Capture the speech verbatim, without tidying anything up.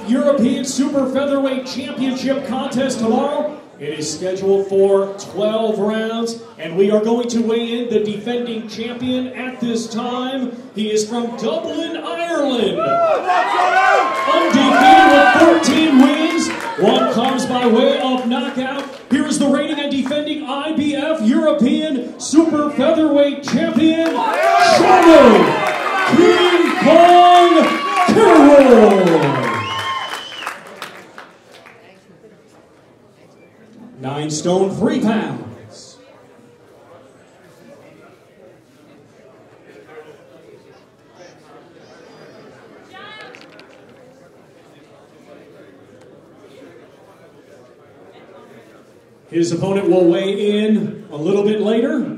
F European Super Featherweight Championship contest tomorrow. It is scheduled for twelve rounds, and we are going to weigh in the defending champion at this time. He is from Dublin, Ireland. Undefeated with fourteen wins. One comes by way of knockout. Here is the reigning and defending I B F European Super Featherweight Champion, Charlo King Kong Caroll. Nine stone, three pounds. His opponent will weigh in a little bit later.